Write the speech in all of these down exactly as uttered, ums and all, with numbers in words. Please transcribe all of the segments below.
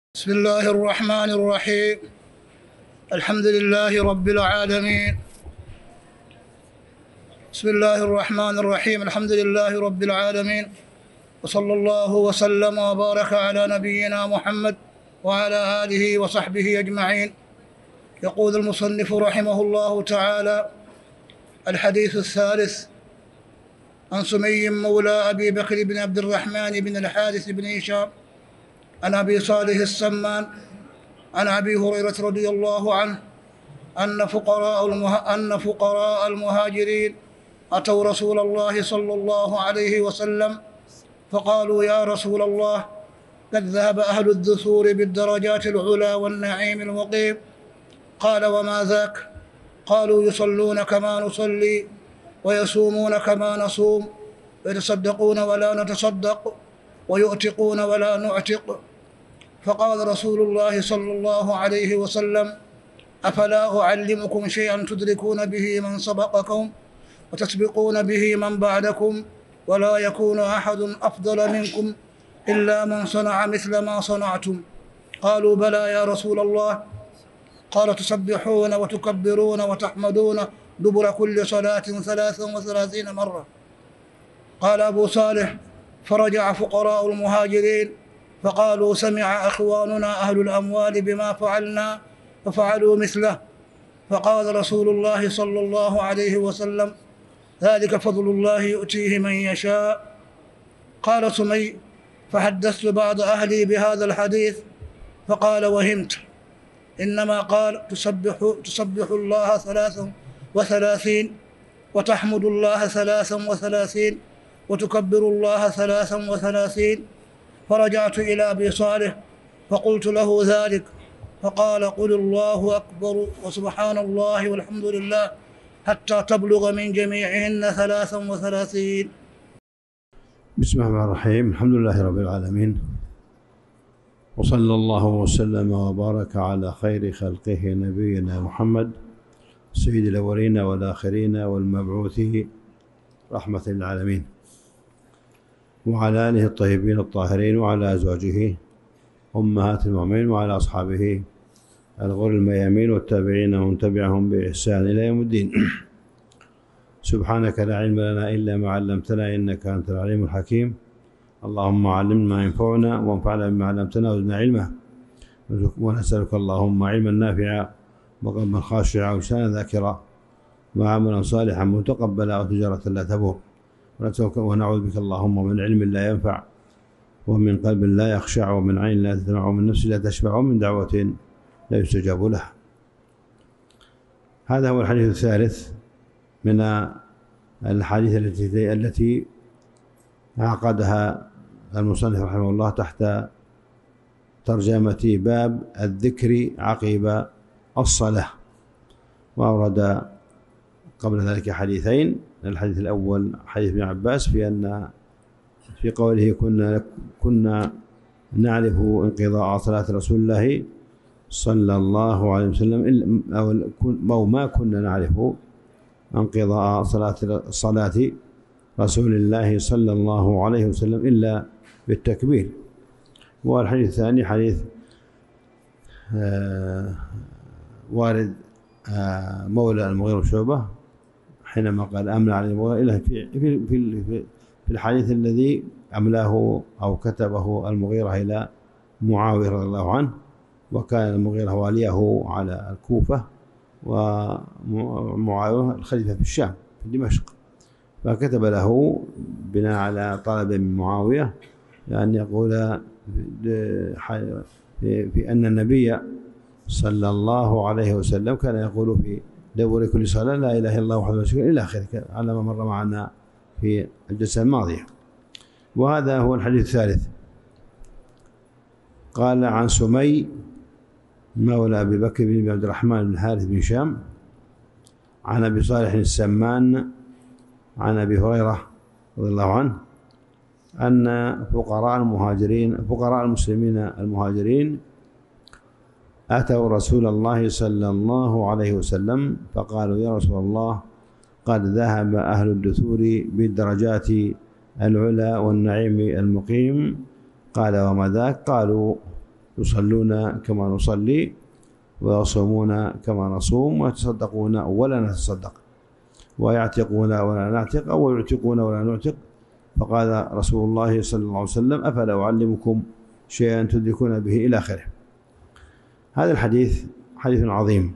بسم الله الرحمن الرحيم. الحمد لله رب العالمين. بسم الله الرحمن الرحيم الحمد لله رب العالمين، وصلى الله وسلم وبارك على نبينا محمد وعلى آله وصحبه أجمعين. يقول المصنف رحمه الله تعالى: الحديث الثالث عن سمي مولى أبي بكر بن عبد الرحمن بن الحارث بن هشام عن أبي صالح السمان عن أبي هريرة رضي الله عنه أن فقراء, المه... أن فقراء المهاجرين أتوا رسول الله صلى الله عليه وسلم فقالوا: يا رسول الله، قد ذهب أهل الدثور بالدرجات العلى والنعيم المقيم. قال: وما ذاك؟ قالوا: يصلون كما نصلي، ويصومون كما نصوم، ويتصدقون ولا نتصدق، ويؤتقون ولا نعتق. فقال رسول الله صلى الله عليه وسلم: أفلا أعلمكم شيئا تدركون به من سبقكم وتسبقون به من بعدكم، ولا يكون أحد أفضل منكم إلا من صنع مثل ما صنعتم؟ قالوا: بلى يا رسول الله. قال: تسبحون وتكبرون وتحمدون دبر كل صلاة ثلاثا وثلاثين مرة. قال أبو صالح: فرجع فقراء المهاجرين فقالوا: سمع أخواننا أهل الأموال بما فعلنا ففعلوا مثله. فقال رسول الله صلى الله عليه وسلم: ذلك فضل الله يؤتيه من يشاء. قال سمي: فحدثت بعض أهلي بهذا الحديث فقال: وهمت، إنما قال: تسبح, تسبح الله ثلاثا وثلاثين، وتحمد الله ثلاثا وثلاثين، وتكبر الله ثلاثا وثلاثين. فرجعت إلى أبي صالح فقلت له ذلك، فقال: قل الله أكبر وسبحان الله والحمد لله حتى تبلغ من جميعهن ثلاثا وثلاثين. بسم الله الرحمن الرحيم. الحمد لله رب العالمين، وصلى الله وسلم وبارك على خير خلقه نبينا محمد سيد الأولين والآخرين والمبعوث رحمة للعالمين، وعلى آله الطيبين الطاهرين، وعلى أزواجه أمهات المؤمنين، وعلى أصحابه الغر الميامين والتابعين ومن تبعهم بإحسان إلى يوم الدين. سبحانك لا علم لنا إلا ما علمتنا، إنك أنت العليم الحكيم. اللهم علمنا ما ينفعنا وانفعنا بما علمتنا وزدنا علما، ونسألك اللهم علما نافعا وقلبا خاشعا ولسانا ذاكرا وعملا صالحا متقبلا وتجارة لا تبور. ونعوذ بك اللهم من علم لا ينفع، ومن قلب لا يخشع، ومن عين لا تدمع، ومن نفس لا تشبع، ومن دعوة لا يستجاب لها. هذا هو الحديث الثالث من الحديث التي التي عقدها المصنف رحمه الله تحت ترجمة باب الذكر عقب الصلاة، وأورد قبل ذلك حديثين. الحديث الأول حديث ابن عباس في أن في قوله: كنا كنا نعرف انقضاء صلاة رسول الله صلى الله عليه وسلم، أو ما كنا نعرف انقضاء صلاة صلاة رسول الله صلى الله عليه وسلم إلا بالتكبير. والحديث الثاني حديث آه وارد آه مولى المغيرة بن شعبة حينما قال: أملى على المغيرة، إلا في في في في الحديث الذي أملاه أو كتبه المغيرة إلى معاوية رضي الله عنه، وكان المغيرة واليه على الكوفة ومعاوية الخليفة في الشام في دمشق، فكتب له بناء على طلب من معاوية أن يقول في أن النبي صلى الله عليه وسلم كان يقول في دبر كل صلاة: لا إله إلا الله وحده لا شريك له، إلى آخره، على ما مر معنا في الجلسة الماضية. وهذا هو الحديث الثالث. قال: عن سمي مولى أبي بكر بن عبد الرحمن بن الحارث بن هشام عن أبي صالح السمان عن أبي هريرة رضي الله عنه أن فقراء المهاجرين فقراء المسلمين المهاجرين أتوا رسول الله صلى الله عليه وسلم فقالوا: يا رسول الله، قد ذهب أهل الدثور بالدرجات العلى والنعيم المقيم. قال: وما ذاك؟ قالوا: يصلون كما نصلي ويصومون كما نصوم ويتصدقون ولا نتصدق ويعتقون ولا نعتق أو يعتقون ولا نعتق. فقال رسول الله صلى الله عليه وسلم: أفلا أعلمكم شيئا تدركون به إلى آخره. هذا الحديث حديث عظيم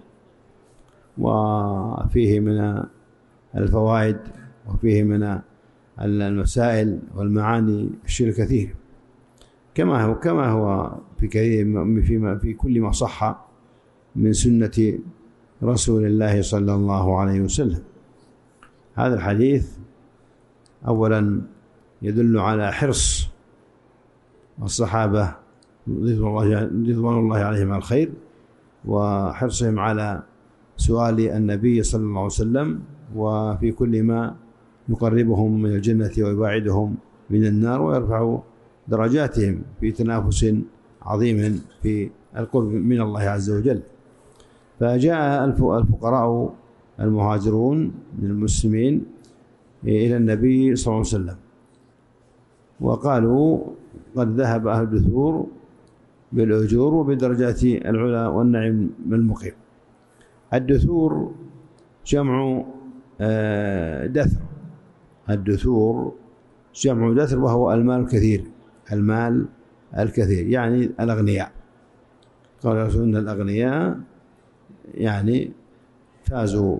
وفيه من الفوائد وفيه من المسائل والمعاني الشيء الكثير، كما هو كما هو في كثير في في كل ما صح من سنة رسول الله صلى الله عليه وسلم. هذا الحديث أولا يدل على حرص الصحابة رضوان الله عليهم على الخير، وحرصهم على سؤال النبي صلى الله عليه وسلم وفي كل ما يقربهم من الجنة ويباعدهم من النار ويرفع درجاتهم في تنافس عظيم في القرب من الله عز وجل. فجاء الفقراء المهاجرون من المسلمين إلى النبي صلى الله عليه وسلم وقالوا: قد ذهب أهل الدثور بالأجور وبدرجات العلا والنعيم المقيم. الدثور جمع دثر، الدثور جمع دثر وهو المال الكثير، المال الكثير يعني الأغنياء. قال رسول الله: الأغنياء يعني فازوا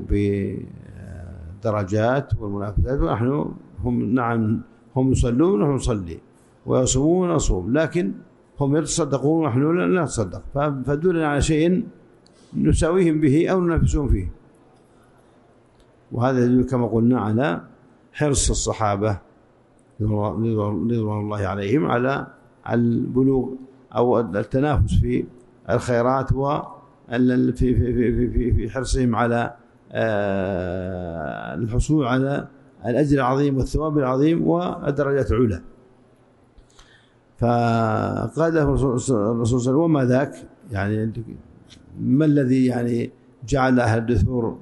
بدرجات والمنافسات، ونحن هم نعم هم يصلون ونحن نصلي، ويصومون ونصوم، لكن هم يتصدقون ونحن لا نتصدق، فدلنا على شيء نساويهم به أو ننافسهم فيه. وهذا يدل كما قلنا على حرص الصحابة رضوان الله عليهم على البلوغ أو التنافس في الخيرات و في في في في في حرصهم على الحصول على الأجر العظيم والثواب العظيم والدرجات العلى. فقال له الرسول صلى الله عليه وسلم: وما ذاك؟ يعني ما الذي يعني جعل أهل الدثور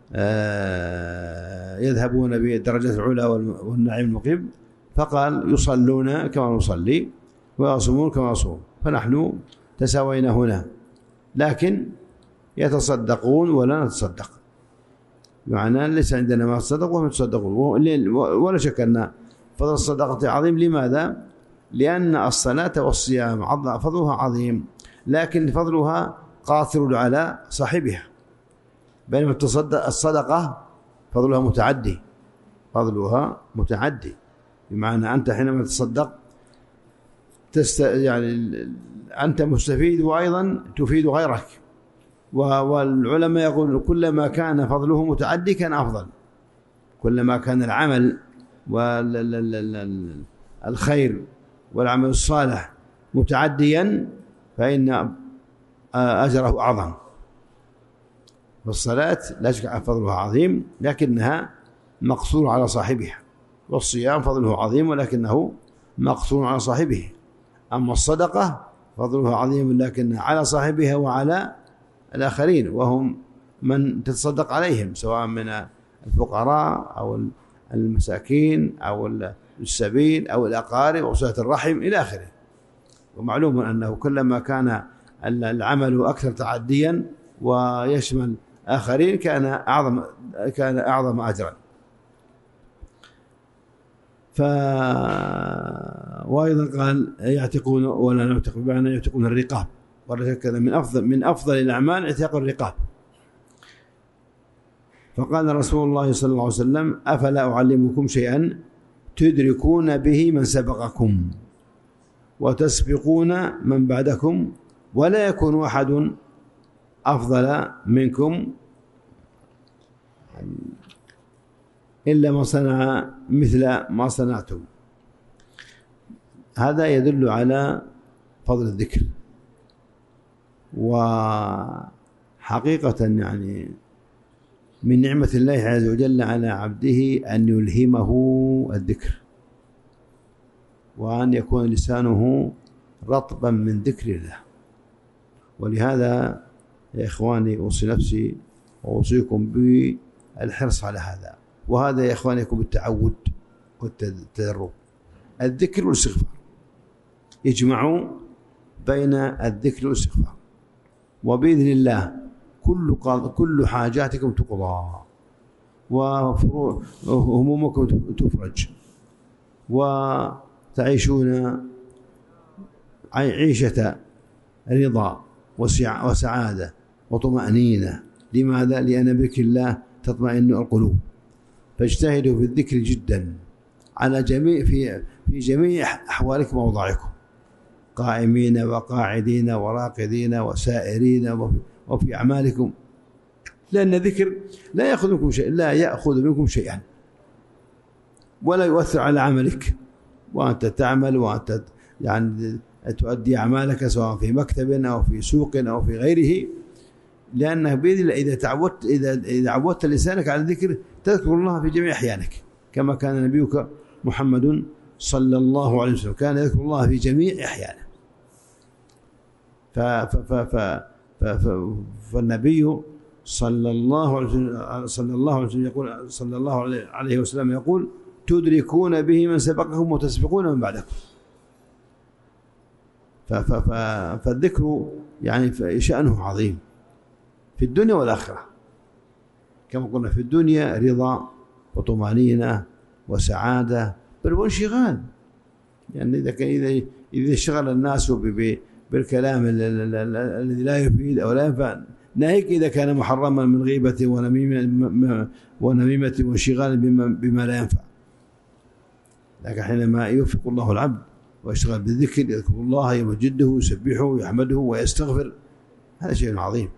يذهبون بالدرجات العلى والنعيم المقيم؟ فقال: يصلون كما نصلي ويصومون كما نصوم، فنحن تساوينا هنا، لكن يتصدقون ولا نتصدق، بمعنى ليس عندنا ما نتصدق وهم يتصدقون. ولا شك أن فضل الصدقة عظيم. لماذا؟ لأن الصلاة والصيام فضلها عظيم، لكن فضلها قاصر على صاحبها، بينما الصدقة فضلها متعدي، فضلها متعدي بمعنى أنت حينما تصدق تست يعني أنت مستفيد وأيضا تفيد غيرك. والعلماء يقول: كلما كان فضله متعدي كان أفضل، كلما كان العمل والخير والعمل الصالح متعديا فإن أجره أعظم. والصلاة لا شك أن فضلها عظيم لكنها مقصور على صاحبها، والصيام فضله عظيم ولكنه مقصور على صاحبه. أما الصدقة فضلها عظيم لكنها على صاحبها وعلى الآخرين، وهم من تتصدق عليهم سواء من الفقراء أو المساكين أو السبيل أو الأقارب أو صلة الرحم إلى آخره. ومعلوم أنه كلما كان العمل أكثر تعديا ويشمل آخرين كان أعظم كان أعظم أجرا. ف وأيضا قال: يعتقون ولا نعتق، بمعنى يعتقون الرقاب، وهذا من أفضل من أفضل الأعمال اعتاق الرقاب. فقال رسول الله صلى الله عليه وسلم: أفلا أعلمكم شيئا تدركون به من سبقكم وتسبقون من بعدكم ولا يكون أحد أفضل منكم إلا ما صنع مثل ما صنعتم. هذا يدل على فضل الذكر، وحقيقة يعني من نعمة الله عز وجل على عبده أن يلهمه الذكر، وأن يكون لسانه رطبا من ذكر الله. ولهذا يا إخواني أوصي نفسي وأوصيكم بالحرص على هذا. وهذا يا إخواني يكون بالتعود والتدرب. الذكر والاستغفار يجمع بين الذكر والاستغفار، وبإذن الله كل كل حاجاتكم تقضى وهمومكم تفرج وتعيشون عيشة رضا وسعادة وطمأنينة. لماذا؟ لأن بذكر الله تطمئن القلوب. فاجتهدوا في الذكر جدا على جميع في في جميع أحوالكم وأوضاعكم، قائمين وقاعدين وراقدين وسائرين وفي, وفي أعمالكم، لأن الذكر لا يأخذ منكم شيء لا يأخذ منكم شيئا ولا يؤثر على عملك وأنت تعمل وأنت يعني تؤدي أعمالك سواء في مكتب أو في سوق أو في غيره، لأنه بإذن الله إذا تعودت إذا إذا عودت لسانك على الذكر تذكر الله في جميع أحيانك، كما كان نبيك محمد صلى الله عليه وسلم كان يذكر الله في جميع أحيانه. ف ف ف ف فالنبي صلى الله عليه وسلم صلى الله عليه وسلم يقول صلى الله عليه وسلم يقول: تدركون به من سبقكم وتسبقون من بعدكم. فالذكر يعني شأنه عظيم في الدنيا والآخرة، كما قلنا في الدنيا رضا وطمأنينة وسعادة بل وانشغال، يعني إذا كان إذا إذا اشتغل الناس بالكلام الذي لا يفيد أو لا ينفع، ناهيك إذا كان محرما من غيبة ونميمة ونميمة وانشغال بما, بما لا ينفع. لكن حينما يوفق الله العبد ويشتغل بالذكر يذكر الله يمجده ويسبحه ويحمده ويستغفر، هذا شيء عظيم.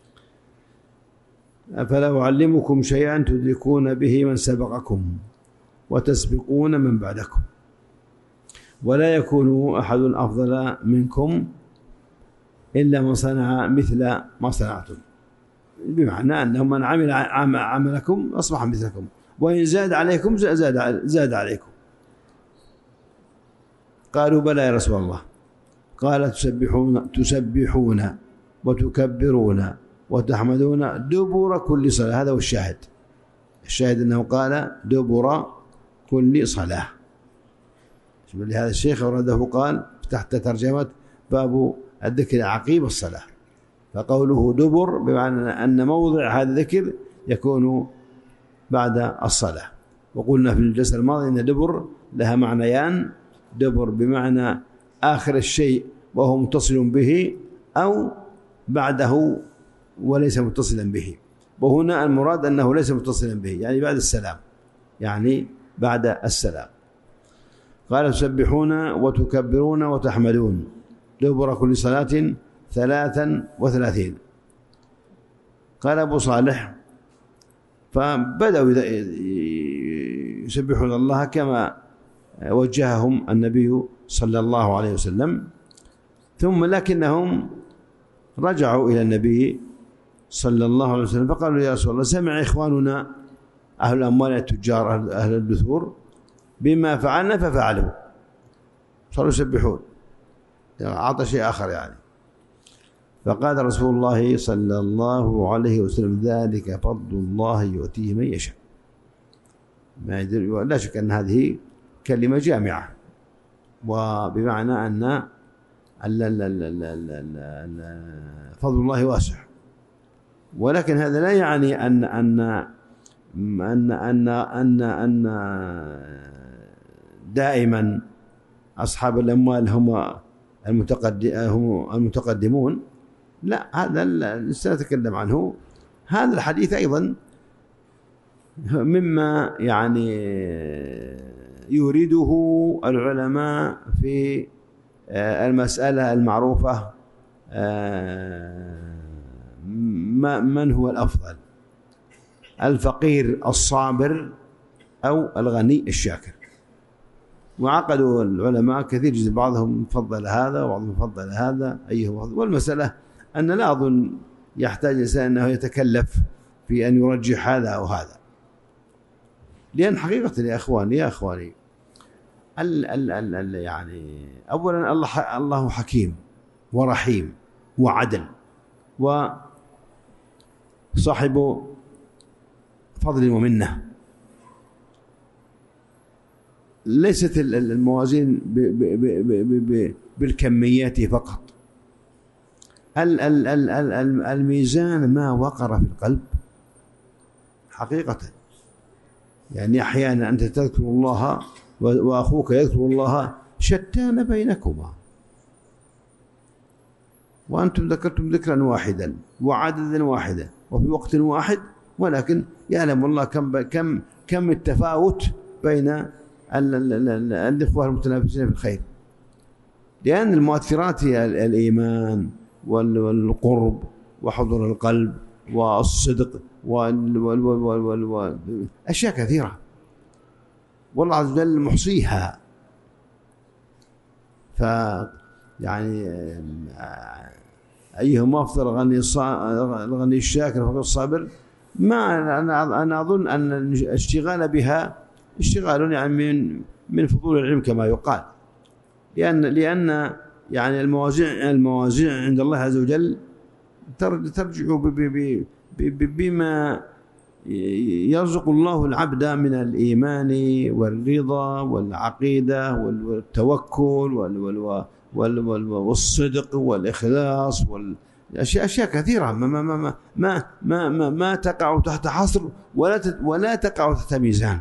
أفلا أعلمكم شيئا تدركون به من سبقكم وتسبقون من بعدكم ولا يكون أحد أفضل منكم إلا من صنع مثل ما صنعتم، بمعنى أنه من عمل عملكم أصبح مثلكم، وإن زاد عليكم زاد, زاد عليكم. قالوا: بلى يا رسول الله. قال: تسبحون, تسبحون وتكبرون وتحمدون دبر كل صلاة. هذا هو الشاهد. الشاهد أنه قال دبر كل صلاة. لهذا الشيخ ورده قال تحت ترجمة باب الذكر عقيب الصلاة، فقوله دبر بمعنى أن موضع هذا الذكر يكون بعد الصلاة. وقلنا في الجلسة الماضية أن دبر لها معنيان: دبر بمعنى آخر الشيء وهو متصل به، أو بعده وليس متصلا به. وهنا المراد أنه ليس متصلا به، يعني بعد السلام، يعني بعد السلام. قال: تسبحون وتكبرون وتحمدون دبر كل صلاة ثلاثا وثلاثين. قال أبو صالح: فبدأوا يسبحون الله كما وجههم النبي صلى الله عليه وسلم، ثم لكنهم رجعوا إلى النبي صلى الله عليه وسلم فقالوا: يا رسول الله، سمع إخواننا أهل الأموال التجار أهل الدثور بما فعلنا ففعلوا، صاروا يسبحون، يعني أعطى شيء آخر يعني. فقال رسول الله صلى الله عليه وسلم: ذلك فضل الله يؤتيه من يشاء. ما يدل، لا شك أن هذه كلمة جامعة، وبمعنى أن فضل الله واسع، ولكن هذا لا يعني أن أن أن أن أن أن دائما أصحاب الأموال هم المتقدمون. لا، هذا سنتكلم عنه. هذا الحديث أيضا مما يعني يريده العلماء في المسألة المعروفة: من هو الأفضل، الفقير الصابر أو الغني الشاكر؟ وعقدوا العلماء كثير جدا، بعضهم فضل هذا وبعضهم فضل هذا أيهما أفضل. والمسألة أن لا أظن يحتاج الإنسان أنه يتكلف في أن يرجح هذا أو هذا، لأن حقيقة يا إخواني يا إخواني ال ال ال ال يعني أولا الله الله حكيم ورحيم وعدل وصاحب فضل ومنة. ليست الموازين بالكميات فقط، الميزان ما وقر في القلب حقيقة. يعني أحيانا أنت تذكر الله وأخوك يذكر الله، شتان بينكما، وأنتم ذكرتم ذكرا واحدا وعددا واحدا وفي وقت واحد، ولكن يعلم الله كم كم كم التفاوت بين الإخوة المتنافسين في الخير. لأن المؤثرات هي الإيمان والقرب وحضور القلب والصدق وأشياء كثيرة، والله عز وجل محصيها. ف يعني أيهما أفضل، الغني الشاكر فقط الصابر. ما أنا أنا أظن أن الاشتغال بها اشتغال يعني من من فضول العلم كما يقال، لأن لأن يعني الموازين الموازين عند الله عز وجل ترجع بما يرزق الله العبد من الإيمان والرضا والعقيدة والتوكل والصدق والإخلاص والأشياء أشياء كثيرة ما ما ما ما ما ما, ما تقع تحت حصر ولا ولا تقع تحت ميزان.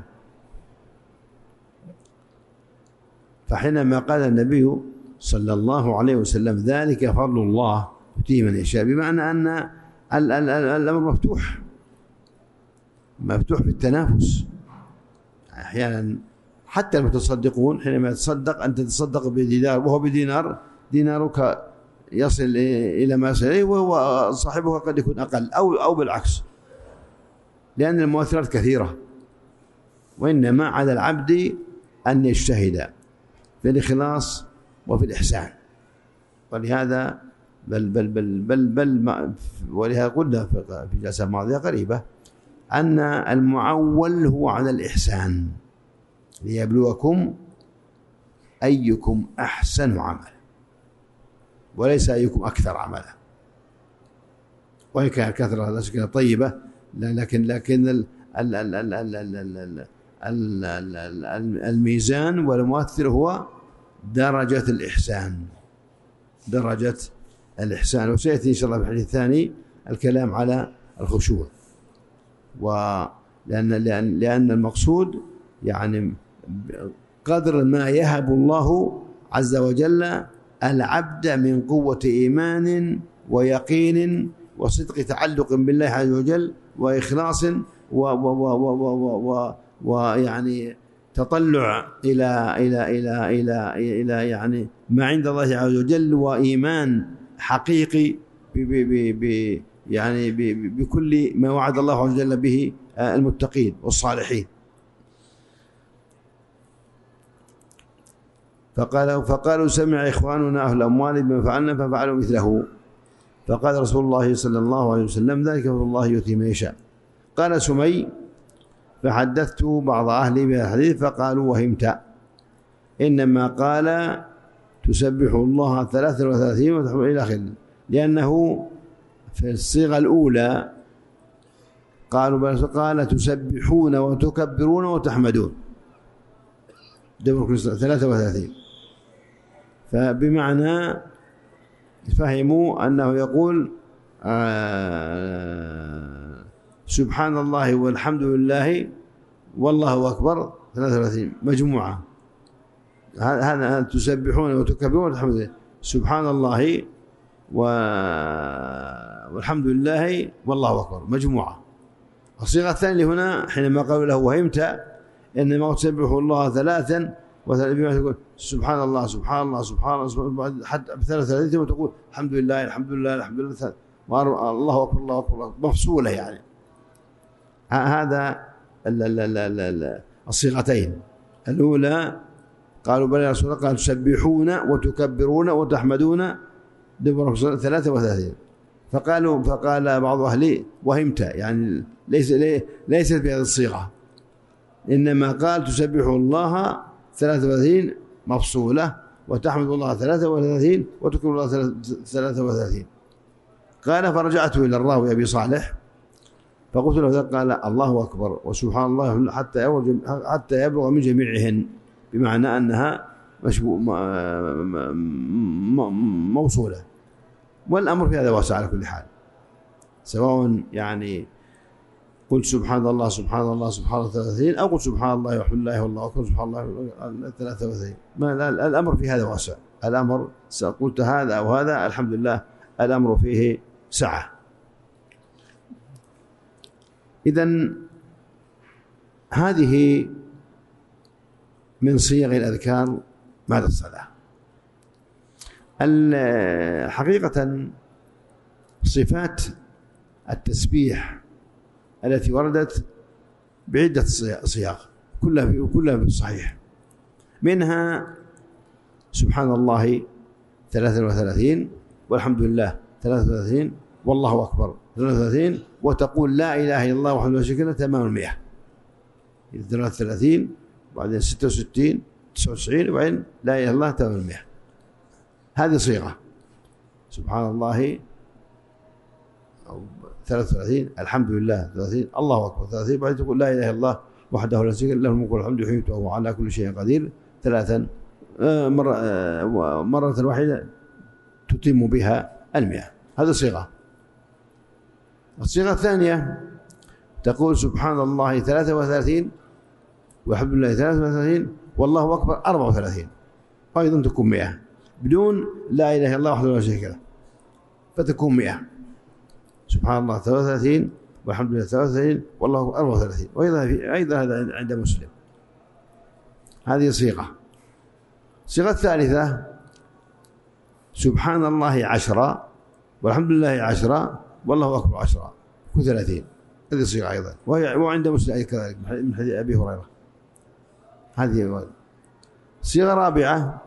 فحينما قال النبي صلى الله عليه وسلم ذلك فضل الله يؤتيه من يشاء، بمعنى أن الأمر مفتوح مفتوح في التنافس. أحيانا حتى المتصدقون حينما يتصدق أنت تتصدق بدينار وهو بدينار، دينارك يصل إلى ما يصل إليه وهو صاحبه قد يكون أقل أو أو بالعكس، لأن المؤثرات كثيرة. وإنما على العبد أن يجتهد في الإخلاص وفي الإحسان. ولهذا بل بل بل بل, بل ولهذا قلنا في جلسة ماضية قريبة أن المعول هو على الإحسان ليبلوكم أيكم أحسن عملا، وليس أيكم أكثر عملا. وإن كان كثرة لا شك طيبة، لكن لكن الميزان والمؤثر هو درجة الإحسان، درجة الإحسان. وسيأتي إن شاء الله في الحديث الثاني الكلام على الخشوع، ولأن لأن لأن المقصود يعني قدر ما يهب الله عز وجل العبد من قوة إيمان ويقين وصدق تعلق بالله عز وجل وإخلاص ويعني تطلع إلى إلى إلى إلى إلى يعني ما عند الله عز وجل، وإيمان حقيقي ب ب ب يعني بكل ما وعد الله عز وجل به المتقين والصالحين. فقال فقالوا سمع إخواننا أهل الأموال بما فعلنا ففعلوا مثله. فقال رسول الله صلى الله عليه وسلم ذلك فضل الله يؤتيه من يشاء. قال سمي فحدثت بعض أهلي بالحديث فقالوا وهمت، إنما قال تسبح الله ثلاثا وثلاثين وتحمد إلى آخره، لأنه في الصيغة الأولى قالوا قال تسبحون وتكبرون وتحمدون ثلاثة وثلاثين، فبمعنى فهموا أنه يقول آه سبحان الله والحمد لله والله أكبر ثلاثة وثلاثين مجموعة. هذا تسبحون وتكبرون وتحمدون سبحان الله والحمد لله والله أكبر مجموعة. الصيغة الثانية هنا حينما قالوا له وهمت إنما تسبح الله ثلاثا وثلاثين تقول سبحان الله سبحان الله سبحان الله حتى بثلاث ثلاثين وتقول الحمد لله الحمد لله الحمد لله الله أكبر الله أكبر مفصولة. يعني هذا الصيغتين الأولى قالوا بل يا رسول الله قال تسبحون وتكبرون وتحمدون ثلاثة وثلاثين. فقالوا فقال بعض أهلي وهمت يعني ليس ليست بهذه الصيغة، إنما قال تسبح الله ثلاثة وثلاثين مفصولة وتحمد الله ثلاثة وثلاثين وتكبر الله ثلاثة وثلاثين. قال فرجعت إلى الراوي أبي صالح فقلت له قال الله أكبر وسبحان الله حتى حتى يبلغ من جميعهن، بمعنى أنها موصولة. والأمر في هذا واسع على كل حال، سواء يعني قل سبحان الله سبحان الله سبحان الله ثلاثين، أو قل سبحان الله والحمد لله والله أكبر سبحان الله ثلاثة وثلاثين. ما الأمر في هذا واسع، الأمر قلت هذا أو هذا الحمد لله الأمر فيه سعة. إذن هذه من صيغ الأذكار بعد الصلاة. حقيقة صفات التسبيح التي وردت بعدة صيغ كلها كلها بالصحيح، منها سبحان الله ثلاثة وثلاثين، والحمد لله ثلاثة وثلاثين، والله أكبر ثلاثة وثلاثين، وتقول لا إله إلا الله وحده لا شريك له تمام المئة. ثلاثة وثلاثين وبعدين ستة وستين تسعة وتسعين وبعدين لا إله إلا الله تمام المئة. هذه صيغة سبحان الله أو ثلاثة وثلاثين، الحمد لله ثلاثين، الله أكبر ثلاثين، بعدين تقول لا إله إلا الله وحده لا شريك له له الملك والحمد يحيي وهو على كل شيء قدير ثلاثا، مرة مرة واحدة تتم بها المئة. هذه صيغة. الصيغة الثانية تقول سبحان الله ثلاثة وثلاثين والحمد لله ثلاثة وثلاثين والله أكبر أربعة وثلاثين، أيضا تكون مئة بدون لا إله إلا الله وحده لا شريك له، فتكون مئة. سبحان الله ثلاثة وثلاثين والحمد لله ثلاثة وثلاثين والله أكبر أربعة وثلاثين، وأيضا أيضا هذا عند مسلم. هذه صيغة. الصيغة الثالثة سبحان الله عشرة والحمد لله عشرة والله أكبر عشرة، كل ثلاثين. هذه صيغة أيضا، وعند مسلم كذلك من حديث أبي هريرة. هذه صيغة رابعة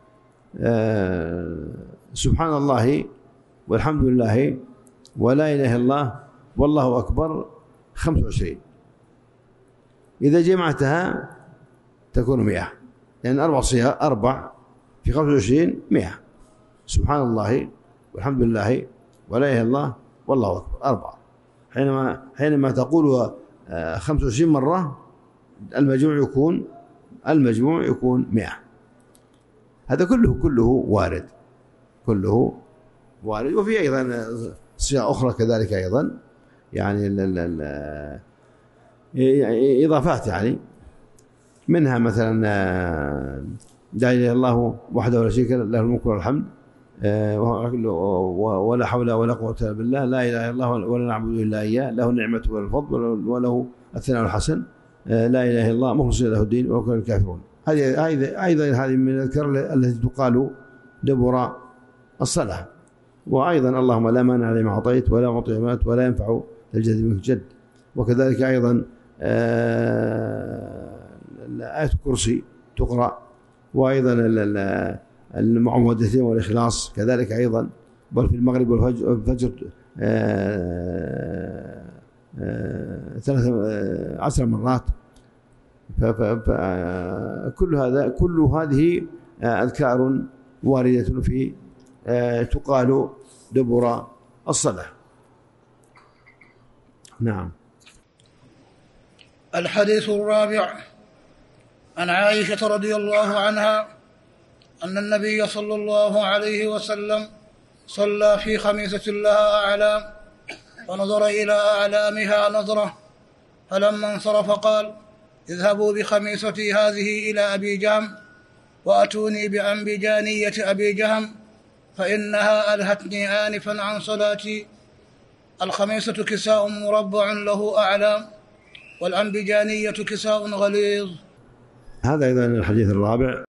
آه سبحان الله والحمد لله ولا إله إلا الله والله أكبر خمسة وعشرين. إذا جمعتها تكون مئة، يعني أربع صيغ أربع في خمسة وعشرين مئة. سبحان الله والحمد لله ولا إله إلا الله والله أكبر أربعة. حينما حينما تقول خمسة وعشرين مرة المجموع يكون المجموع يكون مئة. هذا كله كله وارد، كله وارد. وفي أيضا صيغ أخرى كذلك أيضا، يعني ال ال إضافات، يعني منها مثلا لا إله إلا الله وحده لا شريك له له الملك والحمد ولا حول ولا قوة إلا بالله، لا إله إلا الله ولا نعبد إلا إياه، له النعمة والفضل وله الثناء الحسن، لا إله إلا الله مخلصين له الدين ولو كان الكافرون. هذه أيضا هذه من الأذكار التي تقال دبر الصلاة. وأيضا اللهم لا مانع لما أعطيت ولا معطي لما ولا ينفع الجد منك الجد. وكذلك أيضا آية الكرسي تقرأ، وأيضا المعوذتين والإخلاص كذلك أيضا، بل في المغرب والفجر ثلاث عشر مرات. فكل هذا كل هذه أذكار واردة في تقال دبر الصلاة. نعم. الحديث الرابع عن عائشة رضي الله عنها أن النبي صلى الله عليه وسلم صلى في خميسة لها أعلام، فنظر إلى أعلامها نظرة، فلما انصرف قال: اذهبوا بخميستي هذه إلى أبي جهم وأتوني بأنبجانية أبي جهم فإنها ألهتني آنفا عن صلاتي. الخميسة كساء مربع له أعلام، والأنبجانية كساء غليظ. هذا أيضا الحديث الرابع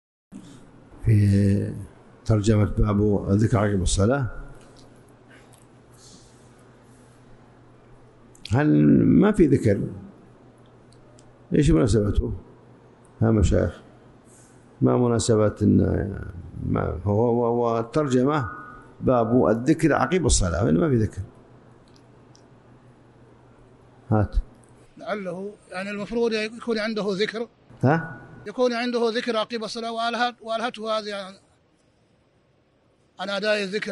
في ترجمة باب الذكر عقب الصلاة. هل ما في ذكر؟ ايش مناسبته؟ ها مشايخ، ما مناسبة ما هو هو الترجمة باب الذكر عقب الصلاة، ما في ذكر. هات. لعله يعني المفروض يكون عنده ذكر، ها؟ يكون عنده ذكر عقب الصلاة، وألهت وألهته هذه عن أداء الذكر.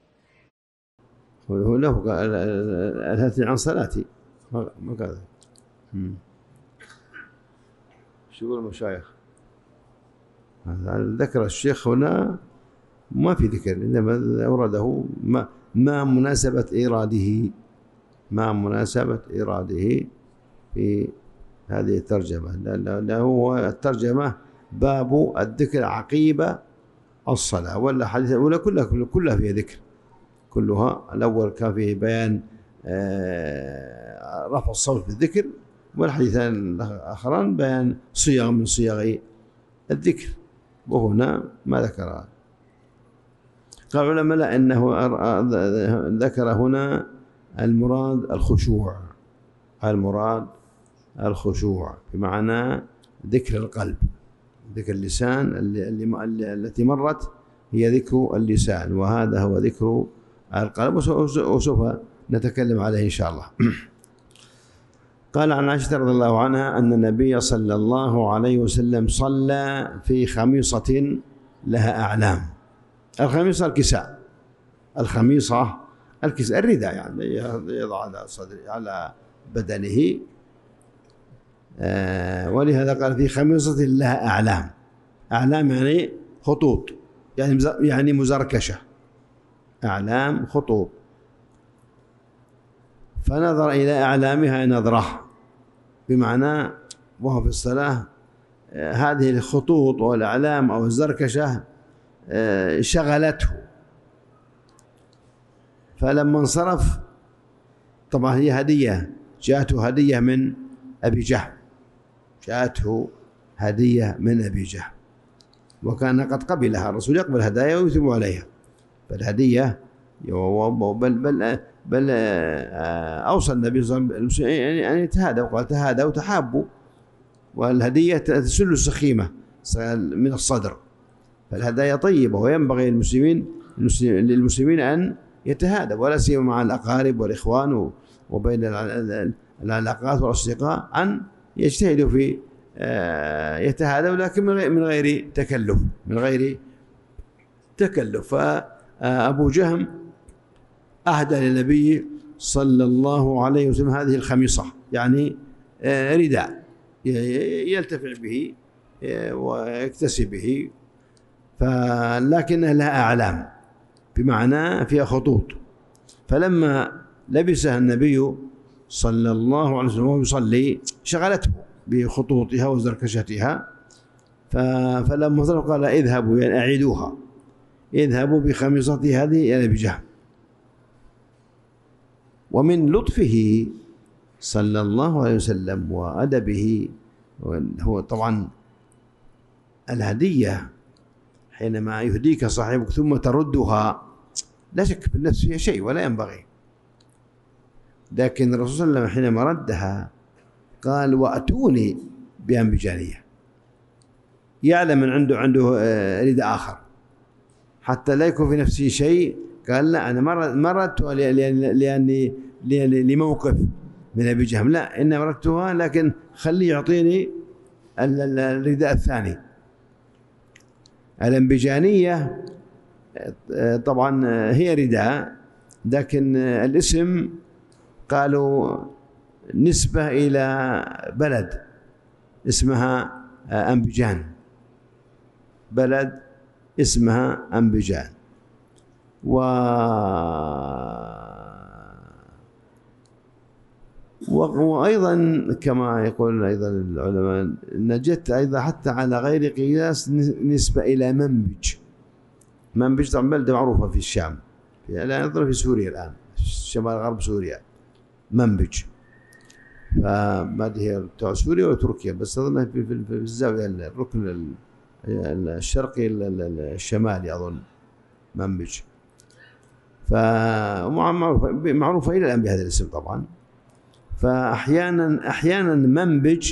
هو له ألهتني عن صلاتي، ما كذا. شو يقول المشايخ؟ ذكر الشيخ هنا ما في ذكر، إنما أورده ما, ما مناسبة إيراده ما مناسبة إيراده في هذه الترجمة، لأنه هو الترجمة باب الذكر عقيب الصلاة، ولا حديث ولا كلها كلها فيها ذكر كلها. الأول كان فيه بيان رفع الصوت بالذكر، والحديثان الآخران بيان صيغ من صيغ الذكر، وهنا ما ذكرها. قال العلماء لا، إنه ذكر هنا المراد الخشوع، المراد الخشوع بمعنى ذكر القلب. ذكر اللسان اللي اللي التي مرت هي ذكر اللسان، وهذا هو ذكر القلب، وسوف نتكلم عليه إن شاء الله. قال عن عائشة رضي الله عنها أن النبي صلى الله عليه وسلم صلى في خميصة لها أعلام. الخميصة الكساء، الخميصة الكساء الرداء، يعني يضع على صدره على بدنه، آه ولهذا قال في خميصة لها أعلام. أعلام يعني خطوط، يعني يعني مزركشة، أعلام خطوط. فنظر إلى أعلامها نظرة، بمعنى وهو في الصلاة آه هذه الخطوط والأعلام أو الزركشة آه شغلته. فلما انصرف، طبعا هي هدية، جاءته هدية من أبي جهل، جاءته هدية من أبي جهل، وكان قد قبلها الرسول، يقبل هدايا ويثيب عليها. فالهدية بل بل بل أوصى النبي صلى الله عليه وسلم أن يتهادوا، وقال تهادوا وتحابوا، والهدية تسل السخيمة من الصدر. فالهدايا طيبة، وينبغي المسلمين للمسلمين أن يتهادوا، ولا سيما مع الأقارب والإخوان وبين العلاقات والأصدقاء، أن يجتهدوا في يتهادوا، لكن من غير تكلف، من غير تكلف. فأبو جهم أهدى للنبي صلى الله عليه وسلم هذه الخميصة، يعني رداء يلتفع به ويكتسي به، فلكنها لها أعلام بمعنى فيها خطوط. فلما لبسها النبي صلى الله عليه وسلم وهو يصلي شغلته بخطوطها وزركشتها، فلما ظل قال اذهبوا يعني أعيدوها، اذهبوا بخميصتي هذه إلى أبي جهل. ومن لطفه صلى الله عليه وسلم وأدبه، هو طبعا الهدية حينما يهديك صاحبك ثم تردها لا شك في النفس فيها شيء ولا ينبغي، لكن الرسول صلى الله عليه وسلم حينما ردها قال وأتوني بأنبجانية، يعلم من عنده عنده رداء آخر حتى لا يكون في نفسه شيء. قال لا، أنا ما ردتها لأني لموقف من أبي جهم، لا، إنما ردتها لكن خليه يعطيني الرداء الثاني. الأنبجانية طبعا هي رداء، لكن الاسم قالوا نسبة إلى بلد اسمها أنبجان، بلد اسمها أنبجان. و وأيضا كما يقول أيضا العلماء نجت أيضا حتى على غير قياس نسبة إلى منبج. منبج طبعا بلدة معروفة في الشام، الآن نظر في سوريا، الآن شمال غرب سوريا منبج، فما هي بتاع سوريا وتركيا، بس أظن في, في, في الزاوية الركن الشرقي الشمالي أظن منبج. فمعروفة معروفة إلى الآن بهذا الاسم طبعا. فأحيانا أحيانا منبج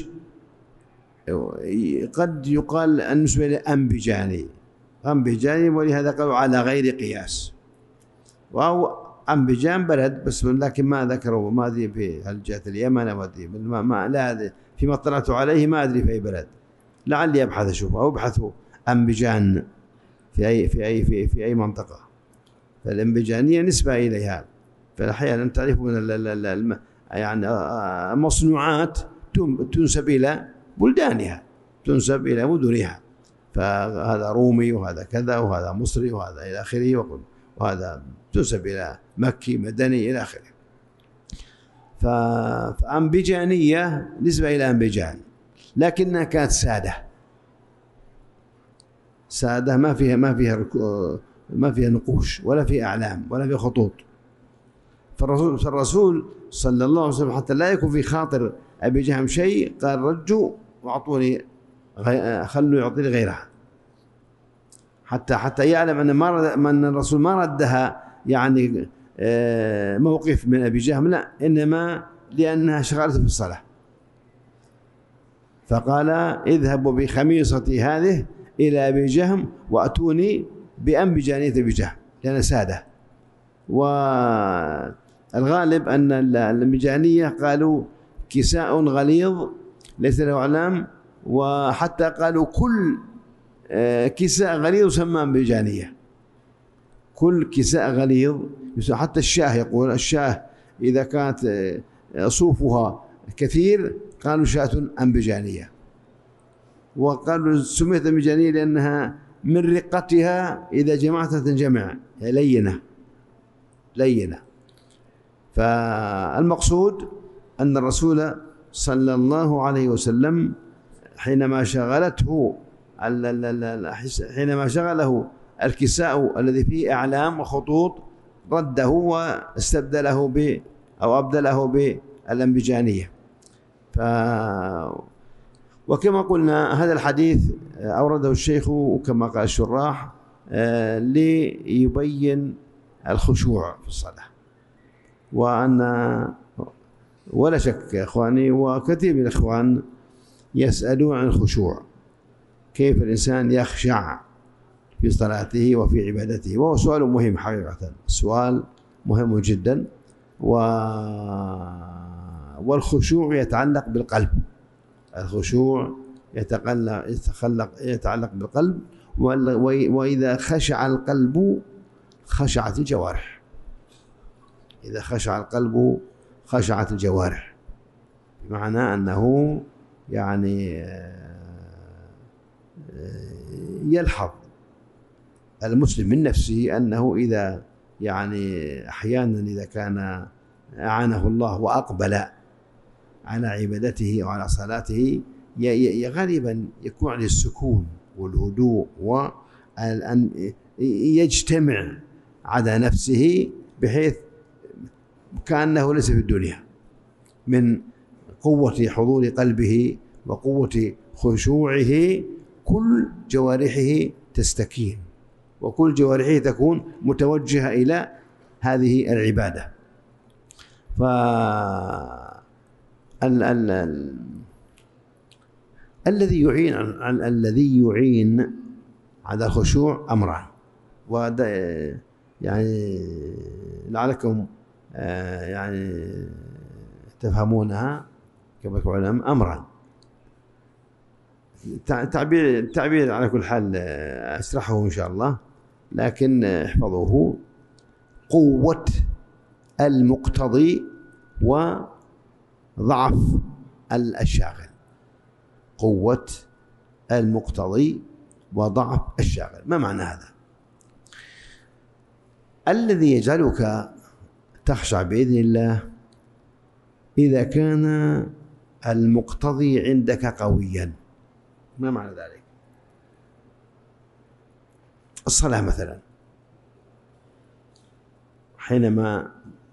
قد يقال النسبة لأنبجاني، أنبجاني، ولهذا قالوا على غير قياس. أو أنبجان بلد بس، لكن ما ذكروا، ما أدري في هل جهة اليمن أو أدري ما, ما لا فيما اطلعت عليه ما أدري في أي بلد، لعلي أبحث أشوف أو ابحثوا أنبجان في أي في أي في, في أي منطقة. فالأنبجانية نسبة إليها. فأحيانا تعرفون يعني مصنوعات تنسب إلى بلدانها، تنسب إلى مدنها، فهذا رومي وهذا كذا وهذا مصري وهذا إلى آخره، وهذا تنسب إلى مكي مدني إلى آخره. فأنبجانية نسبة إلى أنبجان، لكنها كانت سادة سادة ما فيها ما فيها ما فيها نقوش ولا فيها أعلام ولا فيها خطوط. فالرسول فالرسول صلى الله عليه وسلم حتى لا يكون في خاطر أبي جهم شيء قال رجوا واعطوني خلوا يعطيني غيرها، حتى حتى يعلم أن ما من الرسول ما ردها يعني موقف من أبي جهم، لا، إنما لأنها شغلت في الصلاة. فقال اذهبوا بخميصتي هذه إلى أبي جهم وأتوني بأنبجانية أبي جهم لأن سادة. والغالب أن الأنبجانية قالوا كساء غليظ ليس له أعلام، وحتى قالوا كل كساء غليظ يسمى أنبجانية، كل كساء غليظ. حتى الشاه يقول الشاه إذا كانت صوفها كثير قالوا شاة أنبجانية، وقالوا سميت أنبجانية لأنها من رقتها إذا جمعتها تنجمع، لينة لينة. فالمقصود أن الرسول صلى الله عليه وسلم حينما شغلته حينما شغله الكساء الذي فيه أعلام وخطوط رده واستبدله ب أو أبدله بالأنبجانية. ف وكما قلنا هذا الحديث أورده الشيخ كما قال الشراح ليبين الخشوع في الصلاة، وأن ولا شك يا إخواني وكثير من الإخوان يسألون عن الخشوع، كيف الإنسان يخشع في صلاته وفي عبادته، وهو سؤال مهم حقيقة، سؤال مهم جدا. و... والخشوع يتعلق بالقلب، الخشوع يتعلق يتعلق يتعلق بالقلب، وإذا خشع القلب خشعت الجوارح، إذا خشع القلب خشعت الجوارح، بمعنى أنه يعني يلحظ المسلم من نفسه أنه إذا يعني أحيانا إذا كان أعانه الله وأقبل على عبادته وعلى صلاته غالبا يكون عليه السكون والهدوء وأن يجتمع على نفسه بحيث كأنه ليس في الدنيا، من قوة حضور قلبه وقوة خشوعه كل جوارحه تستكين وكل جوارحه تكون متوجهة إلى هذه العبادة. ف ال ال ال الذي يعين ال الذي يعين على الخشوع أمران، وهذا يعني لعلكم يعني تفهمونها كما العلماء. أمران، تعبير التعبير على كل حال أشرحه إن شاء الله، لكن احفظوه: قوة المقتضي وضعف الشاغل. قوة المقتضي وضعف الشاغل، ما معنى هذا؟ الذي يجعلك تخشع بإذن الله إذا كان المقتضي عندك قويا. ما معنى ذلك؟ الصلاة مثلا، حينما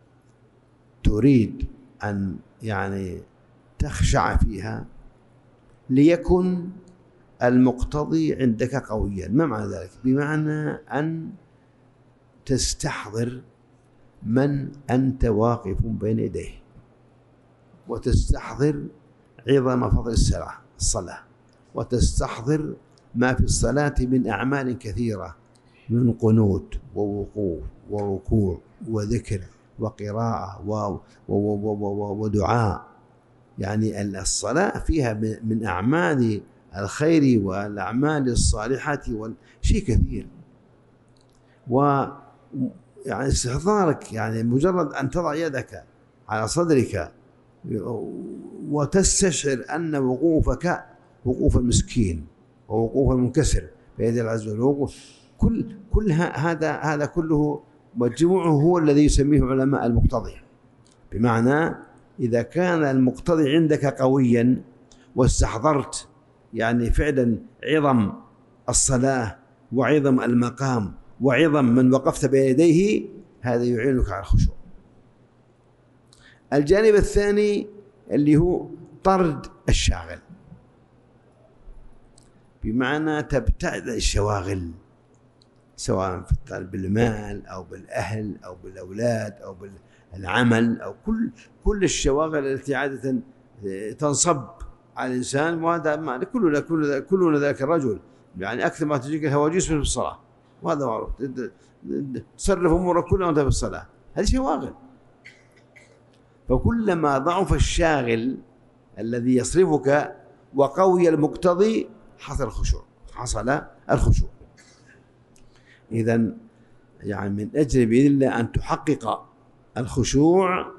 تريد أن يعني تخشع فيها ليكن المقتضي عندك قويا. ما معنى ذلك؟ بمعنى أن تستحضر من أنت واقف بين يديه، وتستحضر عظم فضل الصلاة الصلاة وتستحضر ما في الصلاة من أعمال كثيرة، من قنوت ووقوف وركوع وذكر وقراءة ودعاء. يعني الصلاة فيها من أعمال الخير والأعمال الصالحة شيء كثير. و يعني استحضارك يعني مجرد أن تضع يدك على صدرك وتستشعر أن وقوفك وقوف المسكين ووقوف المنكسر بيد العز وجل. كل كل هذا هذا كله مجموعه هو الذي يسميه علماء المقتضي. بمعنى إذا كان المقتضي عندك قويا واستحضرت يعني فعلا عظم الصلاة وعظم المقام وعظم من وقفت بين يديه، هذا يعينك على الخشوع. الجانب الثاني اللي هو طرد الشاغل، بمعنى تبتعد الشواغل سواء بالمال أو بالأهل أو بالأولاد أو بالعمل أو كل كل الشواغل التي عادة تنصب على الإنسان. وهذا كلنا كلنا كلنا ذاك الرجل، يعني أكثر ما تجيك الهواجس في الصلاة، وهذا معروف. تصرف أمورك كلها وأنت في الصلاة، هذه شواغل. فكلما ضعف الشاغل الذي يصرفك وقوي المقتضي حصل الخشوع حصل الخشوع. إذن يعني من أجل بإذن الله أن تحقق الخشوع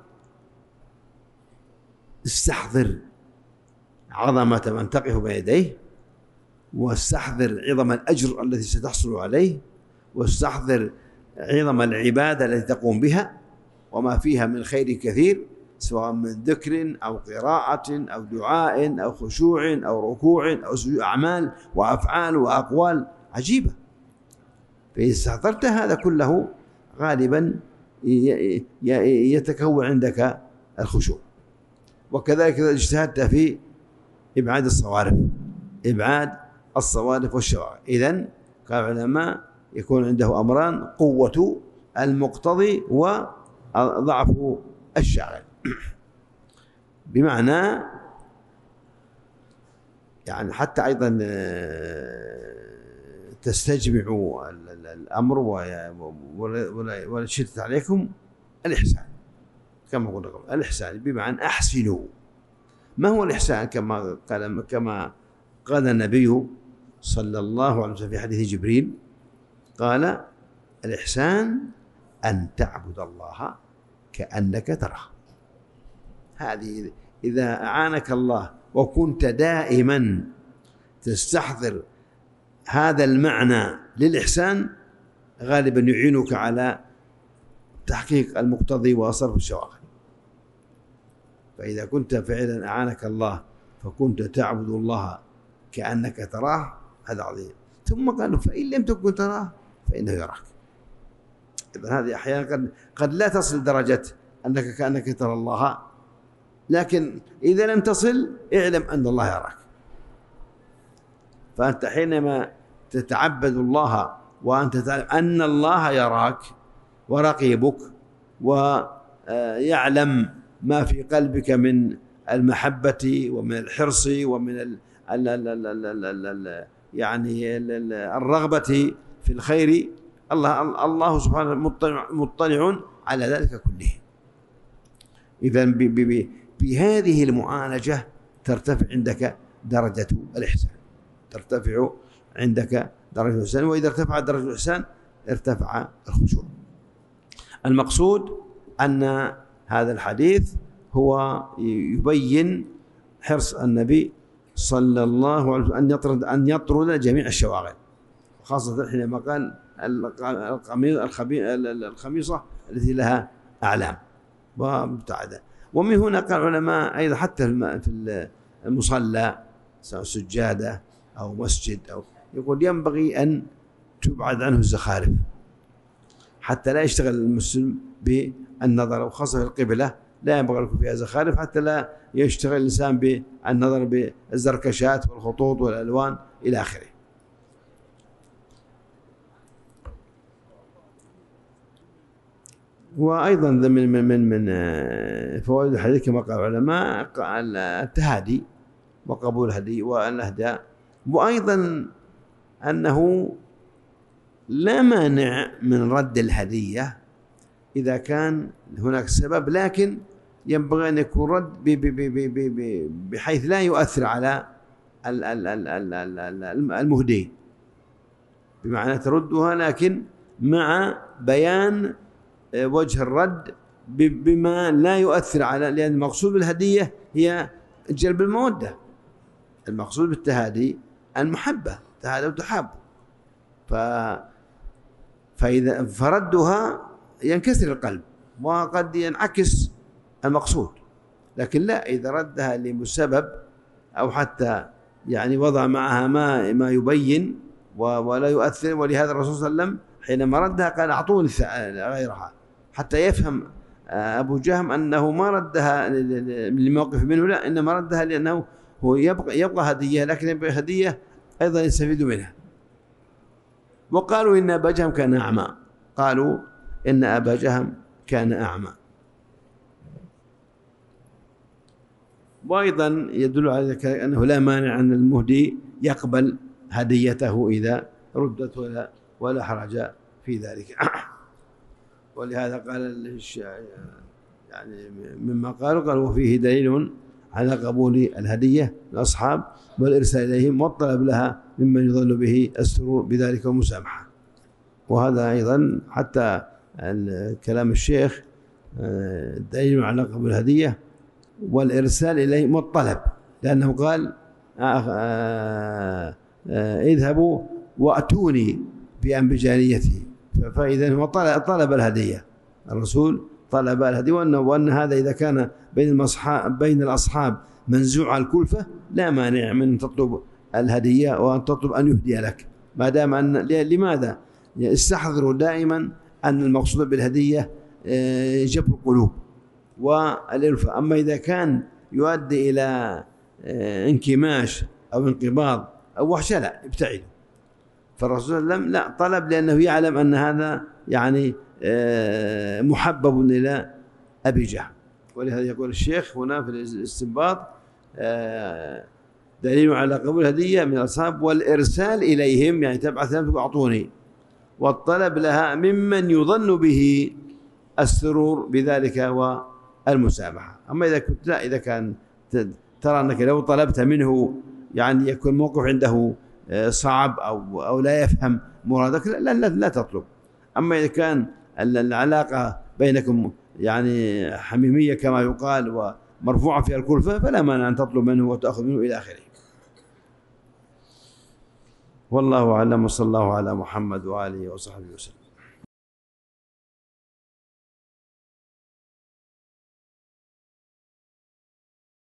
استحضر عظمة من تقف بين يديه، واستحضر عظم الأجر الذي ستحصل عليه، واستحضر عظم العبادة التي تقوم بها وما فيها من خير كثير، سواء من ذكر أو قراءة أو دعاء أو خشوع أو ركوع أو أعمال وأفعال وأقوال عجيبة. فإذا استحضرت هذا كله غالبا يتكون عندك الخشوع. وكذلك إذا اجتهدت في إبعاد الصوارف إبعاد الصوارف والشواغل، إذن قال العلماء يكون عنده أمران: قوة المقتضي وضعف الشاغل. بمعنى يعني حتى أيضا تستجمع الأمر ولا شدت عليكم الإحسان، كما قلنا قبل الإحسان بمعنى أحسنوا. ما هو الإحسان؟ كما قال كما قال النبي صلى الله عليه وسلم في حديث جبريل، قال: الإحسان أن تعبد الله كأنك تراه. هذه إذا أعانك الله وكنت دائما تستحضر هذا المعنى للإحسان غالبا يعينك على تحقيق المقتضي وصرف الشواغل. فإذا كنت فعلا أعانك الله فكنت تعبد الله كأنك تراه، هذا عظيم. ثم قالوا: فإن لم تكن تراه فإنه يراك. إذن هذه أحيانا قد, قد لا تصل درجة أنك كأنك ترى الله، لكن إذا لم تصل اعلم أن الله يراك. فأنت حينما تتعبد الله وأنت تعلم أن الله يراك ورقيبك ويعلم ما في قلبك من المحبة ومن الحرص ومن ال ال ال ال ال ال ال يعني ال الرغبة في الخير، الله الله سبحانه مطلع, مطلع على ذلك كله. إذن بهذه المعالجة ترتفع عندك درجة الإحسان، ترتفع عندك درجة الإحسان. وإذا ارتفعت درجة الإحسان ارتفع الخشوع. المقصود أن هذا الحديث هو يبين حرص النبي صلى الله عليه وسلم أن يطرد أن يطرد جميع الشواغل، خاصة حينما قال الخميصة التي لها أعلام ومبتعدة. ومن هنا قال العلماء أيضا حتى في المصلى سواء سجادة أو مسجد أو يقول ينبغي أن تبعد عنه الزخارف حتى لا يشتغل المسلم بالنظر، وخاصة في القبلة لا ينبغي لكم فيها زخارف حتى لا يشتغل الإنسان بالنظر بالزركشات والخطوط والألوان إلى آخره. وأيضا من من من من فوائد الحديث كما قال العلماء التهادي وقبول الهدي والأهداء، وأيضا أنه لا مانع من رد الهدية إذا كان هناك سبب، لكن ينبغي أن يكون رد بحيث لا يؤثر على المهدي، بمعنى تردها لكن مع بيان وجه الرد بما لا يؤثر على، لأن المقصود بالهدية هي جلب المودة. المقصود بالتهادي المحبة، هذا تحب، ف فإذا فردها ينكسر القلب وقد ينعكس المقصود. لكن لا، إذا ردها لسبب أو حتى يعني وضع معها ما ما يبين ولا يؤثر. ولهذا الرسول صلى الله عليه وسلم حينما ردها قال أعطوني غيرها، حتى يفهم أبو جهم أنه ما ردها لموقف منه، لا، إنما ردها لأنه هو يبقى, يبقى هدية، لكن يبقى هدية أيضا يستفيد منها. وقالوا إن أبا جهم كان أعمى، قالوا إن أبا جهم كان أعمى. وأيضا يدل على ذلك أنه لا مانع أن المهدي يقبل هديته إذا ردت، ولا ولا حرج في ذلك. ولهذا قال يعني مما قالوا قالوا وفيه دليل على قبول الهدية للأصحاب والإرسال إليهم والطلب لها ممن يظن به السرور بذلك والمسامحة. وهذا أيضا حتى كلام الشيخ دليل على قبول الهدية والإرسال إليهم والطلب، لأنه قال اذهبوا وأتوني بأنبجانيتي، فإذا هو طلب الهدية، الرسول طلب الهدية. وأن هذا إذا كان بين بين الأصحاب منزوع الكلفة لا مانع من تطلب الهدية وأن تطلب أن يهدي لك، ما دام أن لماذا استحضروا دائما أن المقصود بالهدية جبر القلوب والإلفة. أما إذا كان يؤدي إلى انكماش أو انقباض أو وحشة لا، ابتعدوا. فالرسول صلى الله عليه وسلم لا، طلب لأنه يعلم أن هذا يعني محبب إلى أبي جهم. ولهذا يقول الشيخ هنا في الاستنباط دليل على قبول الهدية من الأصحاب والإرسال إليهم، يعني تبعث لهم أعطوني، والطلب لها ممن يظن به السرور بذلك والمسامحة. أما إذا كنت لا، إذا كان ترى أنك لو طلبت منه يعني يكون موقف عنده صعب أو أو لا يفهم مرادك، لا لا, لا تطلب. أما إذا كان العلاقة بينكم يعني حميمية كما يقال ومرفوعة في الكلفة، فلا مانع أن تطلب منه وتأخذ منه إلى آخره. والله أعلم، وصلى الله على محمد وآله وصحبه وسلم.